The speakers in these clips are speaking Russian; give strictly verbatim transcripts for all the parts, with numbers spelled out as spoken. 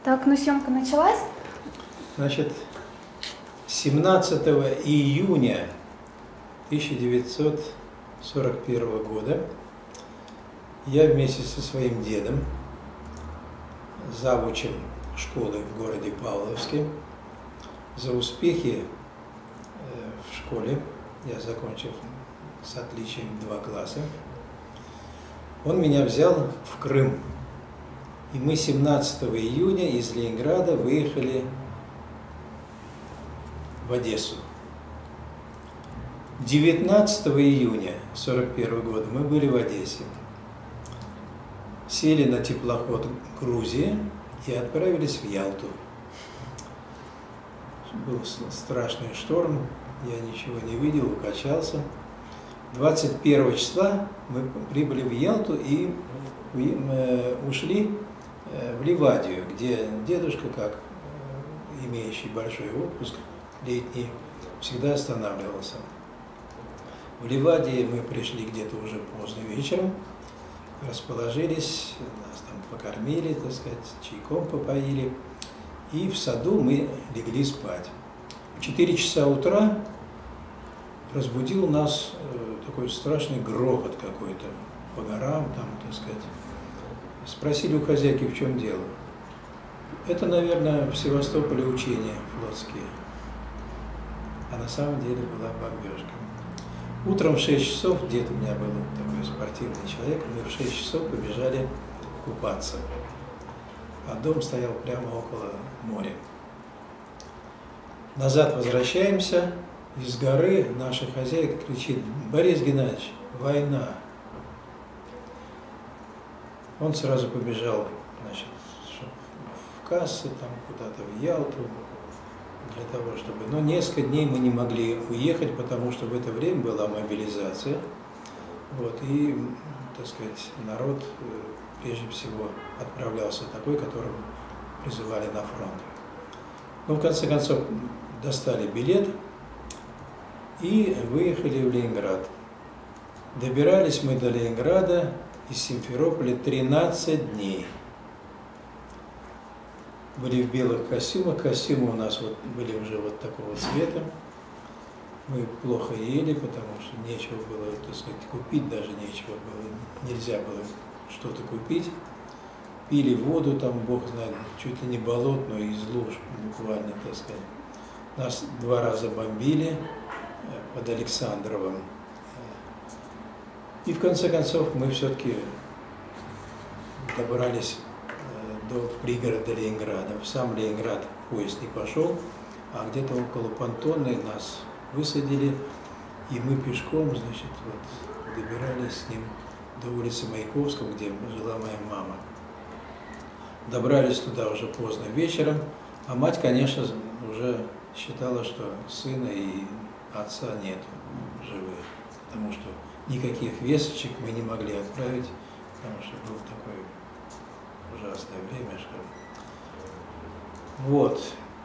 Так, ну съемка началась. Значит, семнадцатого июня тысяча девятьсот сорок первого года я вместе со своим дедом, завучем школы в городе Павловске, за успехи в школе, я закончил с отличием два класса, он меня взял в Крым. И мы семнадцатого июня из Ленинграда выехали в Одессу. девятнадцатого июня сорок первого года мы были в Одессе. Сели на теплоход «Грузия» и отправились в Ялту. Был страшный шторм, я ничего не видел, укачался. двадцать первого числа мы прибыли в Ялту и ушли в Ливадию, где дедушка, как имеющий большой отпуск летний, всегда останавливался. В Ливадии мы пришли где-то уже поздно вечером, расположились, нас там покормили, так сказать, чайком попоили, и в саду мы легли спать. В четыре часа утра разбудил нас такой страшный грохот какой-то по горам, там, так сказать. Спросили у хозяйки, в чем дело. Это, наверное, в Севастополе учения флотские, а на самом деле была бомбежка. Утром в шесть часов, дед у меня был такой спортивный человек, мы в шесть часов побежали купаться, а дом стоял прямо около моря. Назад возвращаемся, из горы наша хозяйка кричит: «Борис Геннадьевич, война!» Он сразу побежал, значит, в кассы, там куда-то в Ялту, для того, чтобы... Но несколько дней мы не могли уехать, потому что в это время была мобилизация. Вот, и, так сказать, народ прежде всего отправлялся такой, которого призывали на фронт. Ну, в конце концов, достали билет и выехали в Ленинград. Добирались мы до Ленинграда из Симферополя тринадцать дней. Были в белых костюмах, костюмы у нас вот были уже вот такого цвета. Мы плохо ели, потому что нечего было, так сказать, купить, даже нечего было, нельзя было что-то купить. Пили воду, там, бог знает, чуть ли не болотную, из луж, буквально, так сказать. Нас два раза бомбили под Александровым. И в конце концов мы все-таки добрались до пригорода Ленинграда. В сам Ленинград поезд не пошел, а где-то около Понтонной нас высадили, и мы пешком, значит, вот, добирались с ним до улицы Маяковского, где жила моя мама. Добрались туда уже поздно вечером, а мать, конечно, уже считала, что сына и отца нет живых, потому что никаких весточек мы не могли отправить, потому что было такое ужасное время, что... Вот.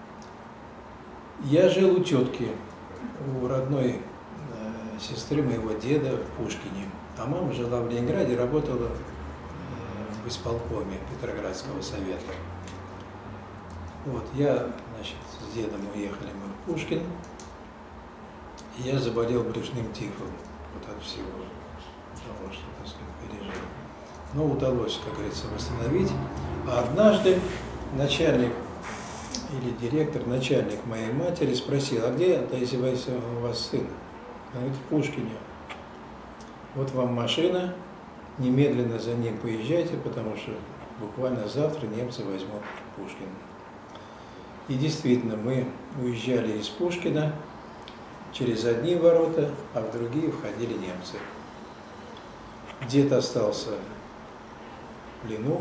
Я жил у тетки, у родной э, сестры моего деда в Пушкине, а мама жила в Ленинграде, работала э, в исполкоме Петроградского совета. Вот, я, значит, с дедом уехали мы в Пушкин, и я заболел брюшным тифом. Вот от всего того, что, так сказать, пережил. Но удалось, как говорится, восстановить. А однажды начальник или директор, начальник моей матери спросил: а где, Таисия Борисовна, у вас сын? Она говорит: в Пушкине. Вот вам машина, немедленно за ним поезжайте, потому что буквально завтра немцы возьмут Пушкин. И действительно, мы уезжали из Пушкина через одни ворота, а в другие входили немцы. Дед остался в плену,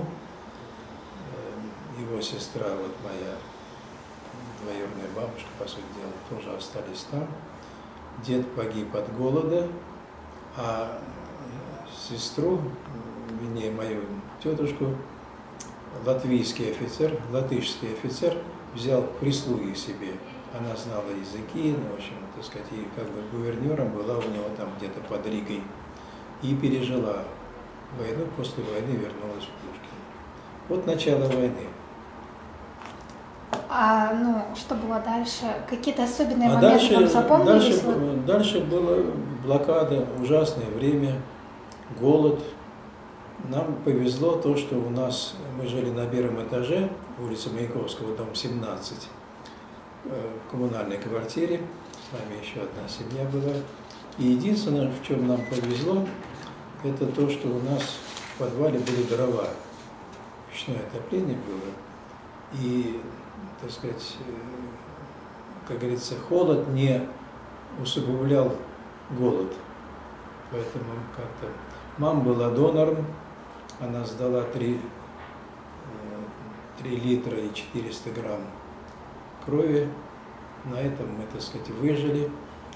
его сестра, вот моя двоюродная бабушка, по сути дела, тоже остались там. Дед погиб от голода, а сестру, вернее, мою тетушку, латвийский офицер, латышский офицер взял в прислуги себе. Она знала языки, ну, в общем, так сказать, и как бы гувернером была у него там где-то под Ригой. И пережила войну, после войны вернулась в Пушкин. Вот начало войны. А ну, что было дальше? Какие-то особенные а моменты дальше, вам запомнились? дальше, дальше была блокада, ужасное время, голод. Нам повезло то, что у нас, мы жили на первом этаже, улица Маяковского, дом семнадцать, в коммунальной квартире, с нами еще одна семья была. И единственное, в чем нам повезло, это то, что у нас в подвале были дрова, печное отопление было, и, так сказать, как говорится, холод не усугублял голод. Поэтому как-то... Мама была донором, она сдала три литра и четыреста грамм крови. На этом мы, так сказать, выжили.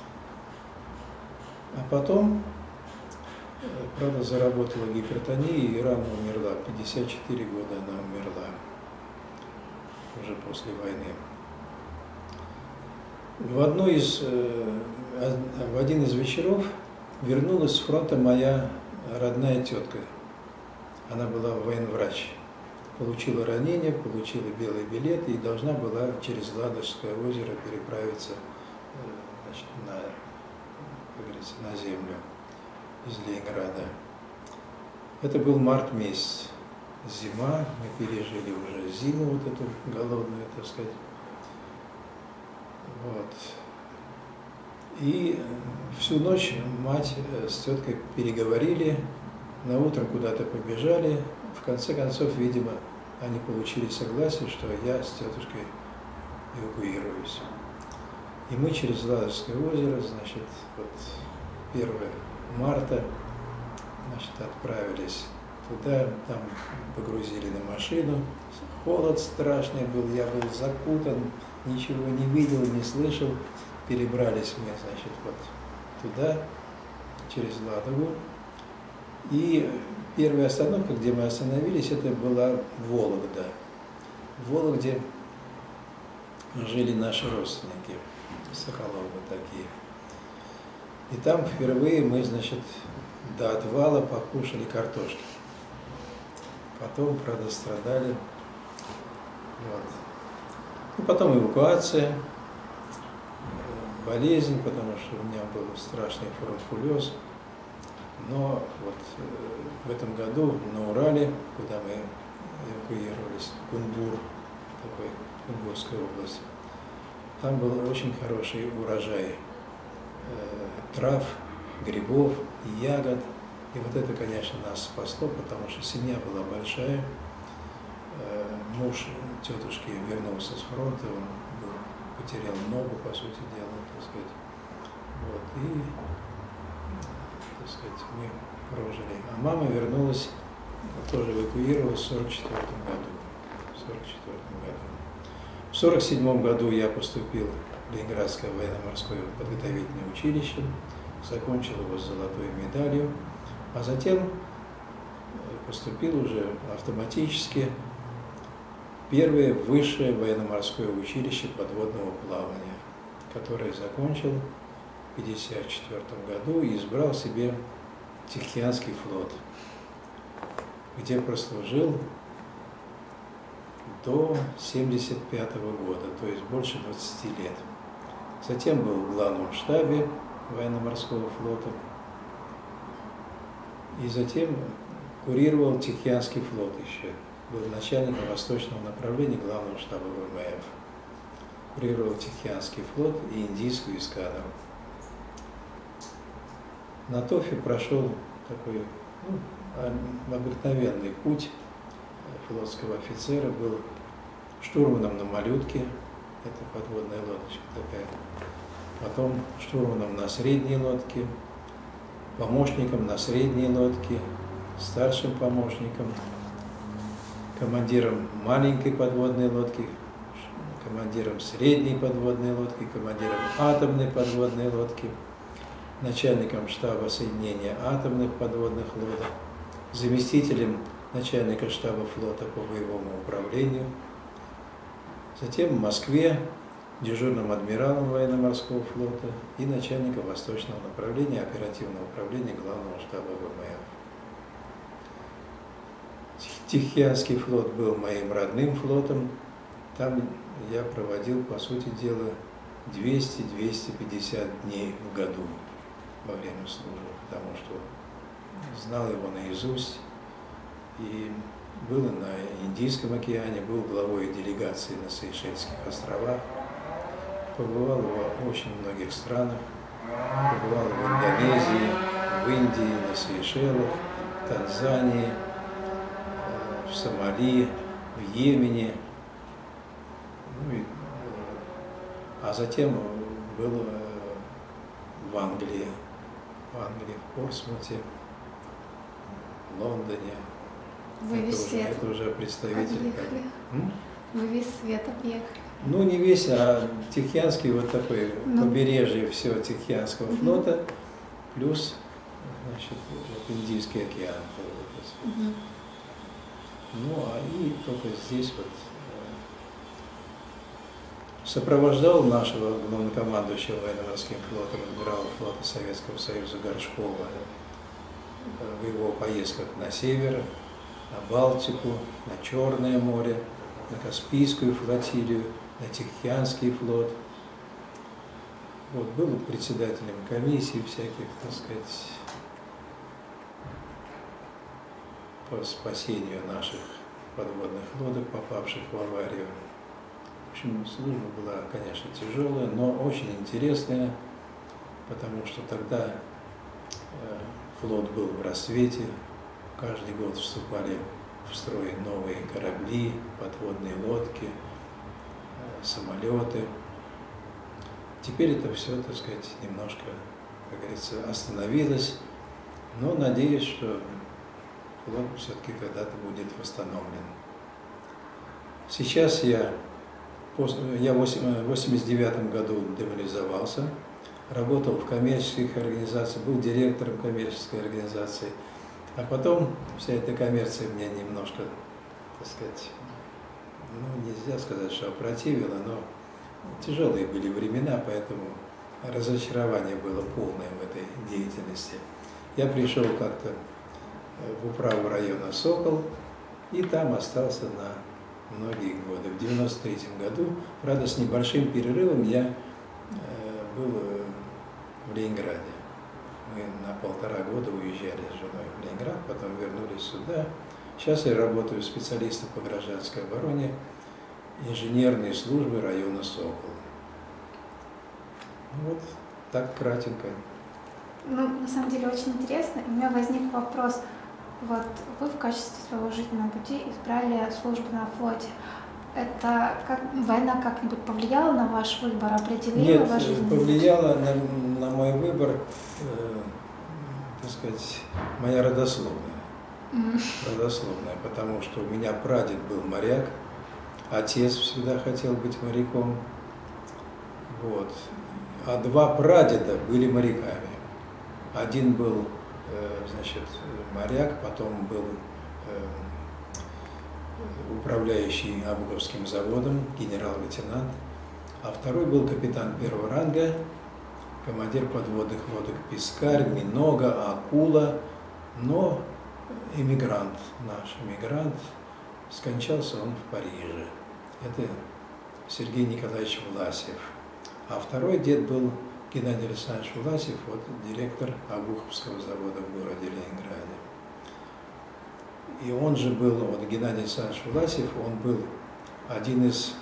А потом, правда, заработала гипертония и рано умерла. В пятьдесят четыре года она умерла, уже после войны. В, одну из, в один из вечеров вернулась с фронта моя родная тетка. Она была военврач. Получила ранение, получила белый билет и должна была через Ладожское озеро переправиться, значит, на, как говорится, на землю из Ленинграда. Это был март месяц, зима, мы пережили уже зиму вот эту голодную, так сказать. Вот. И всю ночь мать с теткой переговорили, на утро куда-то побежали. В конце концов, видимо, они получили согласие, что я с тетушкой эвакуируюсь. И мы через Ладожское озеро, значит, вот первого марта, значит, отправились туда, там погрузили на машину. Холод страшный был, я был закутан, ничего не видел, не слышал. Перебрались мы, значит, вот туда, через Ладогу. И первая остановка, где мы остановились, это была Вологда. В Вологде жили наши родственники, Соколовы такие. И там впервые мы, значит, до отвала покушали картошки. Потом, правда, страдали. Вот. И потом эвакуация, болезнь, потому что у меня был страшный фурункулез. Но вот в этом году на Урале, куда мы эвакуировались, Кунбур, такой Кунгурская область, там был очень хороший урожай э, трав, грибов и ягод. И вот это, конечно, нас спасло, потому что семья была большая. Э, муж тетушки вернулся с фронта, он был, потерял ногу, по сути дела, так сказать. Вот, и, так сказать, мы прожили. А мама вернулась, тоже эвакуировалась в сорок четвёртом году. В сорок четвёртом году. В сорок седьмом году я поступил в Ленинградское военно-морское подготовительное училище, закончил его с золотой медалью, а затем поступил уже автоматически в первое высшее военно-морское училище подводного плавания, которое закончил в пятьдесят четвёртом году и избрал себе Тихоокеанский флот, где прослужил до семьдесят пятого года, то есть больше двадцати лет. Затем был в главном штабе военно-морского флота и затем курировал Тихоокеанский флот еще, был начальником восточного направления главного штаба ВМФ. Курировал Тихоокеанский флот и индийскую эскадру. На ТОФе прошел такой, ну, обыкновенный путь флотского офицера, был штурманом на малютке, это подводная лодочка такая, потом штурманом на средней лодке, помощником на средней лодке, старшим помощником, командиром маленькой подводной лодки, командиром средней подводной лодки, командиром атомной подводной лодки, начальником штаба соединения атомных подводных лодок, заместителем начальника штаба флота по боевому управлению, затем в Москве дежурным адмиралом военно-морского флота и начальником восточного направления оперативного управления главного штаба ВМФ. Тихоокеанский флот был моим родным флотом, там я проводил, по сути дела, двести — двести пятьдесят дней в году во время службы, потому что знал его наизусть. И был на Индийском океане, был главой делегации на Сейшельских островах, побывал в очень многих странах, побывал в Индонезии, в Индии, на Сейшелах, в Танзании, в Сомали, в Йемене, ну и, а затем был в Англии, в Англии, в Портсмуте, в Лондоне. Вы это, весь уже, свет это уже представитель. М? Вы весь свет объехали. Ну, не весь, а Тихоокеанский, вот такой ну. побережье всего Тихоокеанского угу. флота, плюс, значит, вот Индийский океан. Угу. Ну, а и только здесь вот сопровождал нашего главнокомандующего военно-морским флотом, адмирала флота Советского Союза Горшкова в его поездках на север, на Балтику, на Черное море, на Каспийскую флотилию, на Тихоокеанский флот. Вот, был председателем комиссий всяких, так сказать, по спасению наших подводных лодок, попавших в аварию. В общем, служба была, конечно, тяжелая, но очень интересная, потому что тогда флот был в расцвете, каждый год вступали в строй новые корабли, подводные лодки, самолеты. Теперь это все, так сказать, немножко, как говорится, остановилось, но надеюсь, что флот все-таки когда-то будет восстановлен. Сейчас я, я в восемьдесят девятом году демобилизовался, работал в коммерческих организациях, был директором коммерческой организации, а потом вся эта коммерция меня немножко, так сказать, ну, нельзя сказать, что опротивила, но тяжелые были времена, поэтому разочарование было полное в этой деятельности. Я пришел как-то в управу района «Сокол» и там остался на многие годы. В девяносто третьем году, правда, с небольшим перерывом я был в Ленинграде. Мы на полтора года уезжали с женой в Ленинград, потом вернулись сюда. Сейчас я работаю специалистом по гражданской обороне инженерной службы района «Сокол». Вот так кратенько. Ну, на самом деле очень интересно. И у меня возник вопрос. Вот вы в качестве своего жизненного пути избрали службу на флоте. Это как, война как-нибудь повлияла на ваш выбор, определила ваш жизненный путь? Нет, повлияла на, на мой выбор, э, так сказать, моя родословная. Mm. Родословная, потому что у меня прадед был моряк, отец всегда хотел быть моряком, вот. А два прадеда были моряками. Один был, э, значит, моряк, потом был э, управляющий Обуховским заводом, генерал-лейтенант, а второй был капитан первого ранга, командир подводных лодок «Пискарь», «Минога», «Акула», но эмигрант, наш эмигрант, скончался он в Париже. Это Сергей Николаевич Власев. А второй дед был Геннадий Александрович Власев, вот директор Обуховского завода в городе Ленинграде. И он же был, вот Геннадий Александрович Власев, он был один из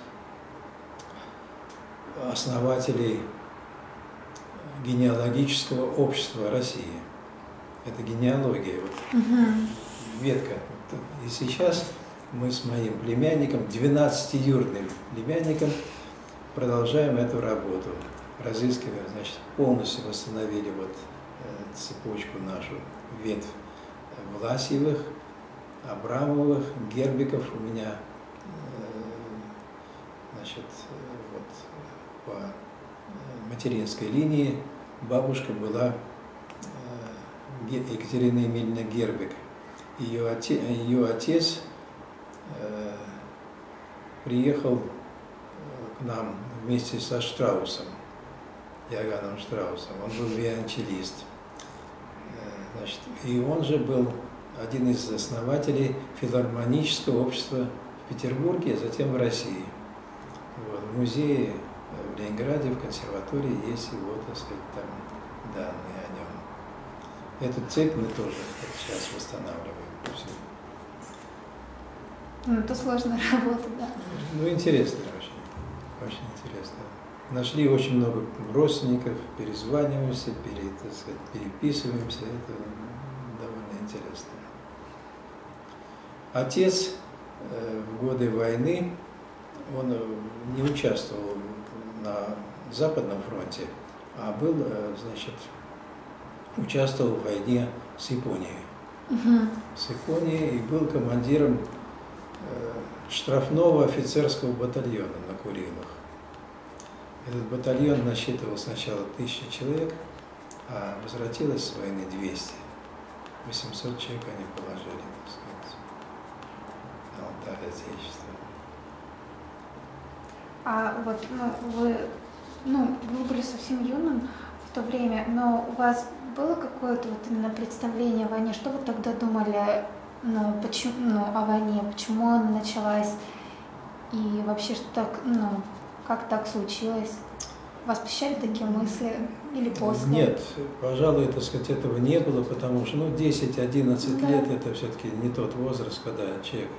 основателей генеалогического общества России. Это генеалогия, вот, угу. ветка. И сейчас мы с моим племянником, двенадцатиюродным племянником, продолжаем эту работу. Разыскиваем, значит, полностью восстановили вот э, цепочку нашу, ветвь Власьевых, Абрамовых, Гербиков. У меня, э, значит, вот по материнской линии бабушка была э, Екатерина Емельевна Гербик. Ее отец, ее отец э, приехал к нам вместе со Штраусом, Иоганном Штраусом. Он был виолончелист. Значит, и он же был один из основателей филармонического общества в Петербурге, а затем в России. Вот. В музее в Ленинграде, в консерватории есть его, так сказать, там данные о нем. Эту цепь мы тоже вот сейчас восстанавливаем. Все. Ну, это сложная работа, да. Ну, интересно очень, очень интересно. Нашли очень много родственников, перезваниваемся, пере, так сказать, переписываемся, это довольно интересно. Отец э, в годы войны, он не участвовал на Западном фронте, а был, э, значит, участвовал в войне с Японией. Угу. С Японией и был командиром штрафного офицерского батальона на Курилах. Этот батальон насчитывал сначала тысячу человек, а возвратилось с войны двести. восемьсот человек они положили, так сказать, на алтарь Отечества. А вот ну, вы, ну, вы были совсем юным в то время, но у вас было какое-то вот именно представление о войне? Что вы тогда думали? Ну, почему, ну, о войне, почему она началась и вообще, что так, ну, как так случилось? Вас посещали такие мысли или после? Нет, пожалуй, так сказать, этого не было, потому что, ну, десять-одиннадцать да. лет это все-таки не тот возраст, когда человек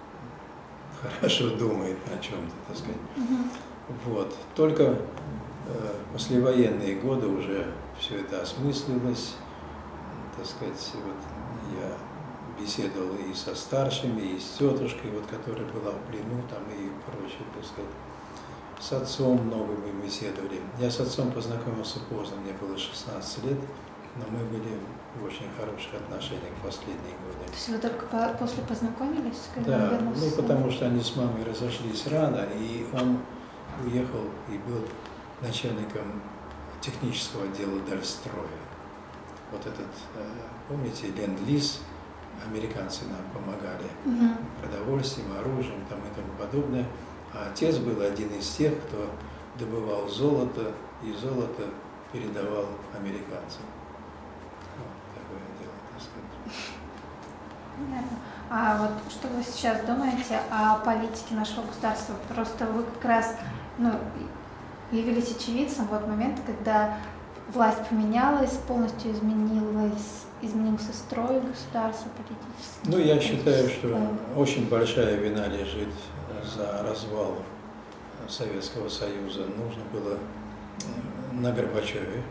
хорошо думает о чем-то, так сказать. Угу. Вот. Только э, послевоенные годы уже все это осмыслилось, так сказать, вот я беседовал и со старшими, и с тетушкой, вот, которая была в плену, там, и прочее, так сказать. С отцом много мы беседовали. Я с отцом познакомился поздно, мне было шестнадцать лет, но мы были в очень хороших отношениях в последние годы. То есть вы только по после познакомились? Когда да, вернулся? Ну, потому что они с мамой разошлись рано, и он уехал и был начальником технического отдела Дальстроя. Вот этот, помните, Ленд-лиз, американцы нам помогали угу. продовольствием, оружием там, и тому подобное. А отец был один из тех, кто добывал золото, и золото передавал американцам. Вот такое дело, так сказать. Понятно. А вот что вы сейчас думаете о политике нашего государства? Просто вы как раз ну, явились очевидцем вот момента, когда власть поменялась, полностью изменилась, изменился строй государства политический. Ну, я считаю, что очень большая вина лежит за развал Советского Союза. Нужно было на Горбачеве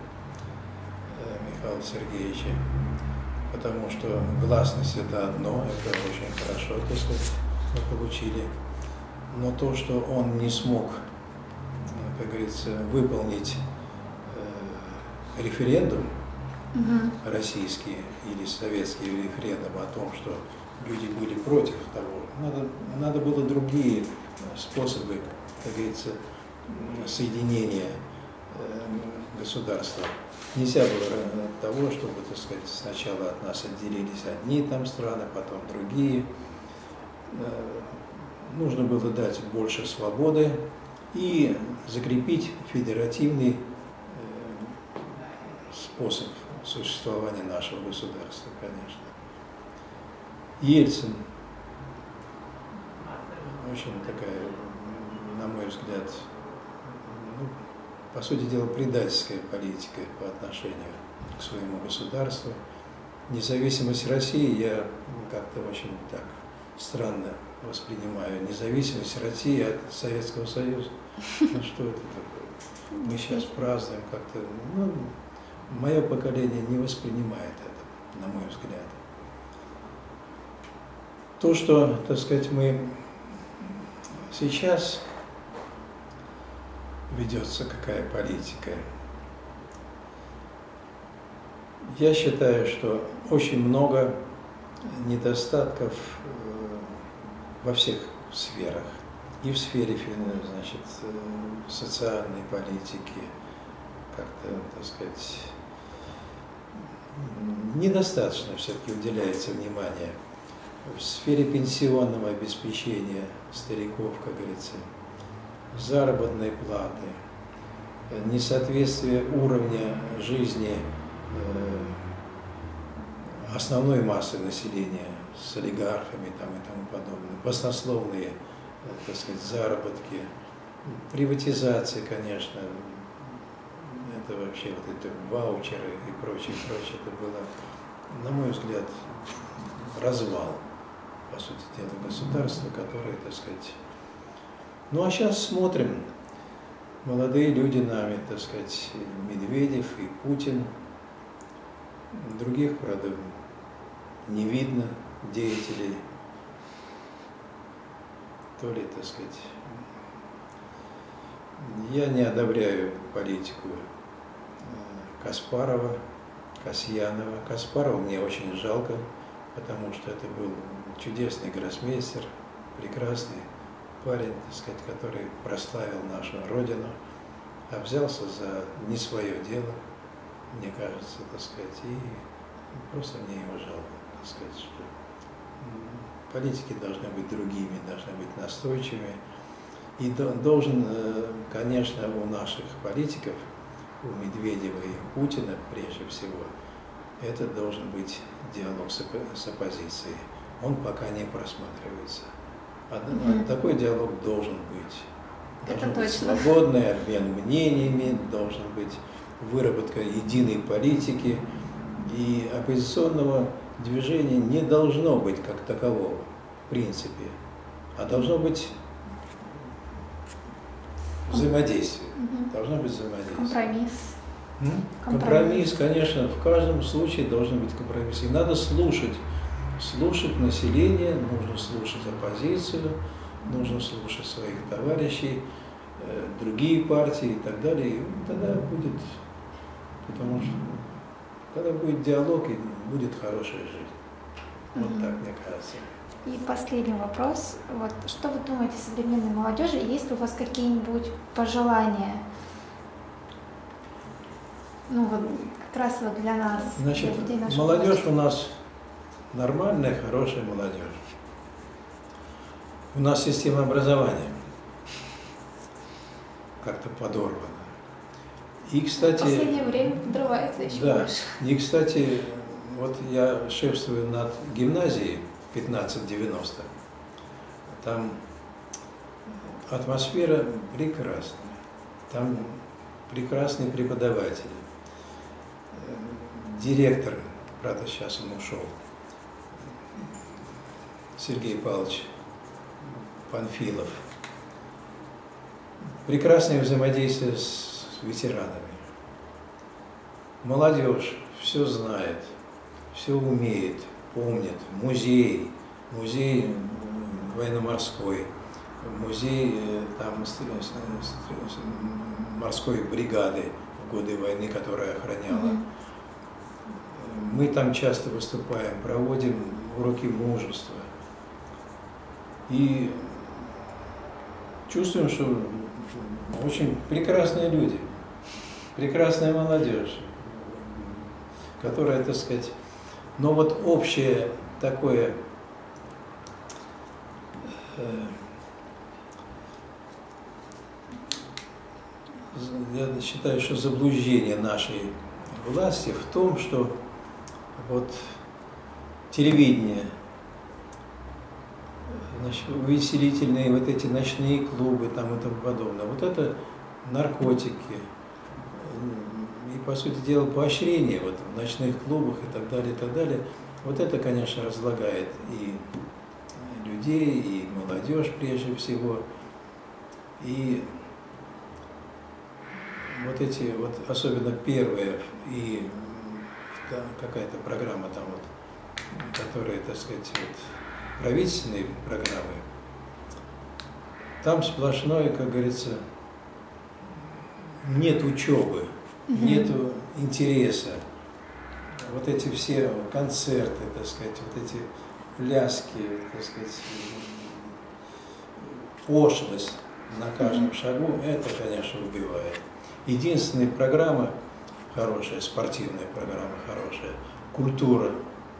Михаила Сергеевича, потому что гласность это одно, это очень хорошо, так сказать, мы получили. Но то, что он не смог, как говорится, выполнить референдум угу. российский или советский референдум о том, что люди были против того, надо, надо было другие способы, как говорится, соединения государства. Нельзя было того, чтобы, так сказать, сначала от нас отделились одни там страны, потом другие. Нужно было дать больше свободы и закрепить федеративный способ существования нашего государства, конечно. Ельцин, очень такая, на мой взгляд, ну, по сути дела, предательская политика по отношению к своему государству. Независимость России я как-то очень так странно воспринимаю. Независимость России от Советского Союза. Ну что это такое? Мы сейчас празднуем как-то, ну, мое поколение не воспринимает это, на мой взгляд. То, что, так сказать, мы сейчас ведется какая политика, я считаю, что очень много недостатков во всех сферах. И в сфере, значит, социальной политики, как-то, так сказать, недостаточно все-таки уделяется внимание. В сфере пенсионного обеспечения стариков, как говорится, заработной платы, несоответствие уровня жизни основной массы населения с олигархами там, и тому подобное, баснословные, так сказать, заработки, приватизация, конечно, это вообще вот это ваучеры и прочее, прочее, это было, на мой взгляд, развал, по сути дела, государства, которое, так сказать... Ну а сейчас смотрим, молодые люди нами, так сказать, Медведев и Путин, других, правда, не видно деятелей, то ли, так сказать, я не одобряю политику Каспарова, Касьянова. Каспарова мне очень жалко, потому что это был чудесный гроссмейстер, прекрасный парень, так сказать, который прославил нашу Родину, а взялся за не свое дело, мне кажется, так сказать, и просто мне его жалко, так сказать, что политики должны быть другими, должны быть настойчивыми. И должен, конечно, у наших политиков, у Медведева и Путина прежде всего, это должен быть диалог с оппозицией. Он пока не просматривается. А mm-hmm. такой диалог должен быть. Должен это быть точно. Свободный обмен мнениями, должен быть выработка единой политики. И оппозиционного движения не должно быть как такового, в принципе, а должно быть взаимодействие. Угу. Должно быть взаимодействие. Компромисс. М? Компромисс, конечно, в каждом случае должен быть компромисс. И надо слушать. Слушать население, нужно слушать оппозицию, нужно слушать своих товарищей, э, другие партии и так далее. И тогда будет, потому что тогда будет диалог и будет хорошая жизнь. Вот угу. так, мне кажется. И последний вопрос. Вот, что вы думаете о современной молодежи? Есть ли у вас какие-нибудь пожелания? Ну вот как раз вот для нас, Значит, для людей нашего молодежь возраста. у нас нормальная, хорошая молодежь. У нас система образования как-то подорвана. И, кстати, в последнее время подрывается еще да, больше. И, кстати, вот я шефствую над гимназией пятнадцать девяносто. Там атмосфера прекрасная. Там прекрасные преподаватели. Директор, правда, сейчас он ушел, Сергей Павлович Панфилов. Прекрасное взаимодействие с ветеранами. Молодежь все знает, все умеет, помнит. Музей, музей военно-морской, музей там, морской бригады в годы войны, которая охраняла. Mm-hmm. Мы там часто выступаем, проводим уроки мужества. И чувствуем, что очень прекрасные люди, прекрасная молодежь, которая, так сказать, но вот общее такое, э, я считаю, что заблуждение нашей власти в том, что вот телевидение, значит, увеселительные вот эти ночные клубы там и тому подобное, вот это наркотики и, по сути дела, поощрение вот в ночных клубах и так далее, и так далее, вот это, конечно, разлагает и людей, и молодежь прежде всего, и вот эти вот, особенно первые и какая-то программа там вот, которая, так сказать, вот, правительственные программы, там сплошное, как говорится, нет учебы, mm-hmm. нету интереса. Вот эти все концерты, так сказать, вот эти пляски, так сказать, пошлость на каждом mm-hmm. шагу, это, конечно, убивает. Единственная программа хорошая, спортивная программа хорошая, культура.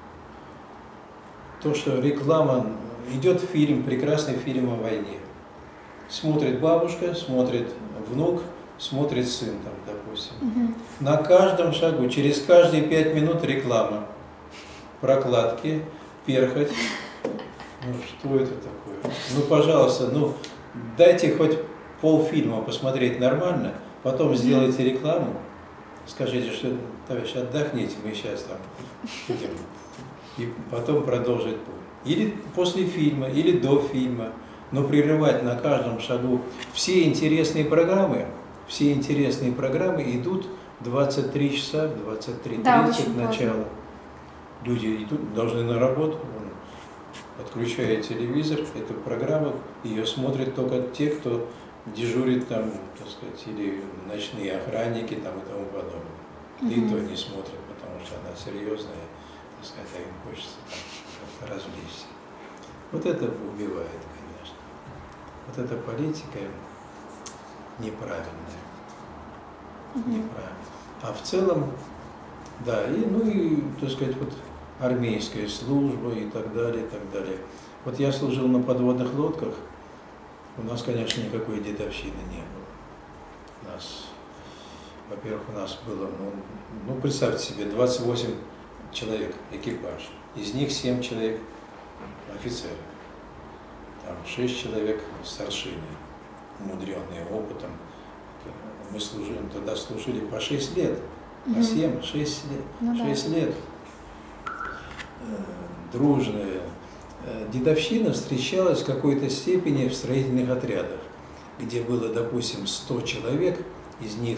То, что реклама, идет фильм, прекрасный фильм о войне. Смотрит бабушка, смотрит внук, смотрит сын, там, допустим. Угу. На каждом шагу, через каждые пять минут реклама. Прокладки, перхоть. Ну что это такое? Ну, пожалуйста, ну дайте хоть полфильма посмотреть нормально, потом сделайте рекламу, скажите, что, товарищ, отдохните, мы сейчас там будем, и потом продолжить путь. Или после фильма, или до фильма, но прерывать на каждом шагу. Все интересные программы, все интересные программы идут в двадцать три часа, в двадцать три тридцать да, начало. Люди идут, должны на работу, он отключает телевизор, эту программу, ее смотрят только те, кто дежурит там, так сказать, или ночные охранники там и тому подобное. Mm-hmm. И то не смотрят, потому что она серьезная, так сказать, а им хочется там как-то развлечься. Вот это убивает, конечно. Вот эта политика неправильная. Mm-hmm. Неправильная. А в целом, да, и, ну и, так сказать, вот армейская служба и так далее, и так далее. Вот я служил на подводных лодках, у нас, конечно, никакой дедовщины не было. У нас, во-первых, у нас было, ну, ну, представьте себе, двадцать восемь человек экипаж, из них семь человек офицеры, там шесть человек старшины, умудренные опытом. Мы служили, тогда служили по шесть лет, по семь, шесть лет, ну, шесть да. лет. Дружные. Дедовщина встречалась в какой-то степени в строительных отрядах, где было, допустим, сто человек, из них,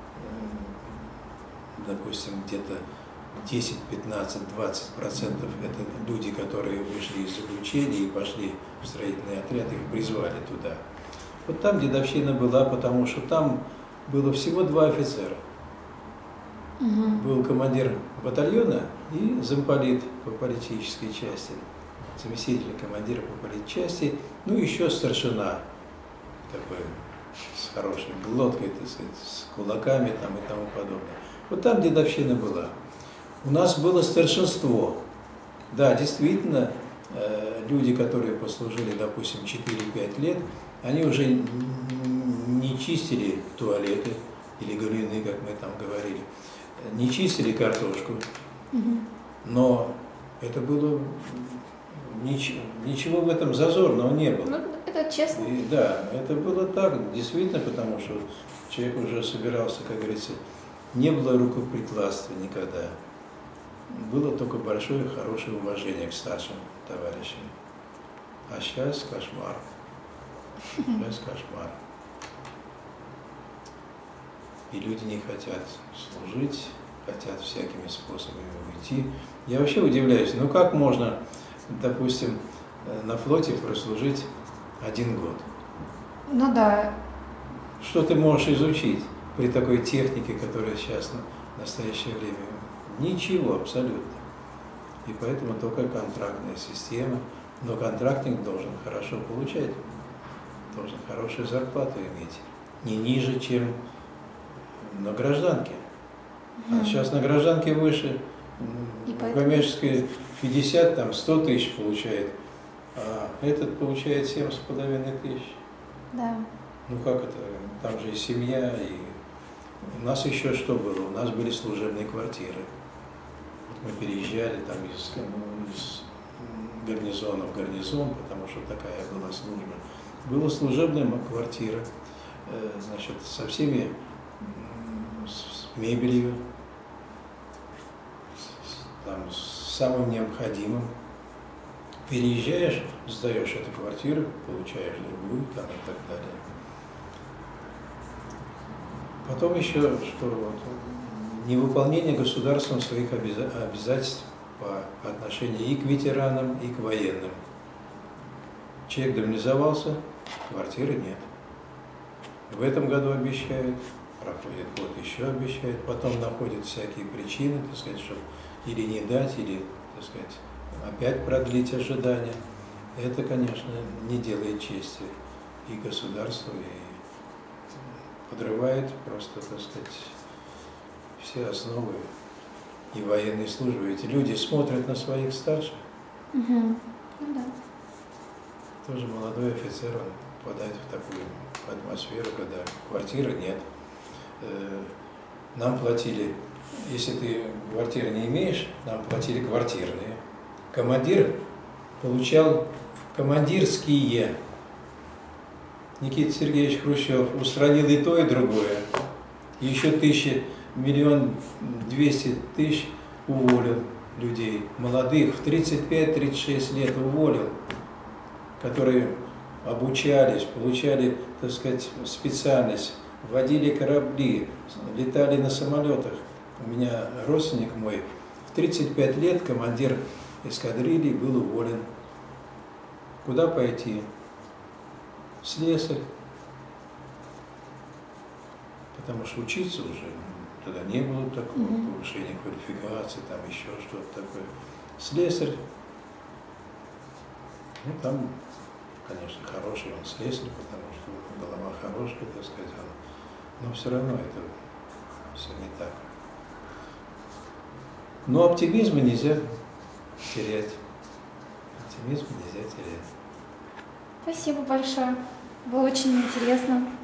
допустим, где-то десять, пятнадцать, двадцать процентов это люди, которые вышли из заключения и пошли в строительный отряд, их призвали туда. Вот там дедовщина была, потому что там было всего два офицера. Угу. Был командир батальона и замполит по политической части, заместитель командира по политчасти, ну еще старшина, такой с хорошей глоткой, так сказать, с кулаками там и тому подобное. Вот там дедовщина была. У нас было старшинство. Да, действительно, люди, которые послужили, допустим, четыре-пять лет, они уже не чистили туалеты или галюны, как мы там говорили, не чистили картошку, угу. но это было, ничего, ничего в этом зазорного не было. Ну, это честно. И, да, это было так, действительно, потому что человек уже собирался, как говорится, не было рукоприкладства никогда. Было только большое, хорошее уважение к старшим товарищам. А сейчас кошмар. Сейчас кошмар. И люди не хотят служить, хотят всякими способами уйти. Я вообще удивляюсь, ну как можно, допустим, на флоте прослужить один год? Ну да. Что ты можешь изучить при такой технике, которая сейчас в настоящее время? Ничего абсолютно. И поэтому только контрактная система. Но контрактник должен хорошо получать, должен хорошую зарплату иметь. Не ниже, чем на гражданке. А mm. сейчас на гражданке выше, в коммерческой пятьдесят, там сто тысяч получает, а этот получает семь с половиной тысяч. Да. Ну как это? Там же и семья, и у нас еще что было? У нас были служебные квартиры. Вот мы переезжали там из, из гарнизона в гарнизон, потому что такая была служба. Была служебная квартира, значит, со всеми, с мебелью, с, там, с самым необходимым. Переезжаешь, сдаешь эту квартиру, получаешь другую там, и так далее. Потом еще, что вот, невыполнение государством своих обязательств по отношению и к ветеранам, и к военным. Человек демобилизовался, квартиры нет. В этом году обещают, проходит год, еще обещают, потом находят всякие причины, так сказать, чтобы или не дать, или, так сказать, опять продлить ожидания. Это, конечно, не делает чести и государству, и подрывает просто, так сказать, все основы и военной службы. Эти люди смотрят на своих старших. Угу. Ну, да. Тоже молодой офицер, он попадает в такую атмосферу, когда квартиры нет. Нам платили, если ты квартиры не имеешь, нам платили квартирные. Командир получал командирские. Никита Сергеевич Хрущев устранил и то, и другое. И еще тысячи, миллион двести тысяч уволил людей, молодых, в тридцать пять — тридцать шесть лет уволил, которые обучались, получали, так сказать, специальность, водили корабли, летали на самолетах. У меня родственник мой в тридцать пять лет, командир эскадрильи, был уволен. Куда пойти? Слесарь. Потому что учиться уже тогда не было такого mm-hmm. повышения квалификации, там еще что-то такое. Слесарь. Ну, там, конечно, хороший он слесарь, потому что голова хорошая, так сказать, он, но все равно это все не так. Но оптимизма нельзя терять. Оптимизм нельзя терять. Спасибо большое. Было очень интересно.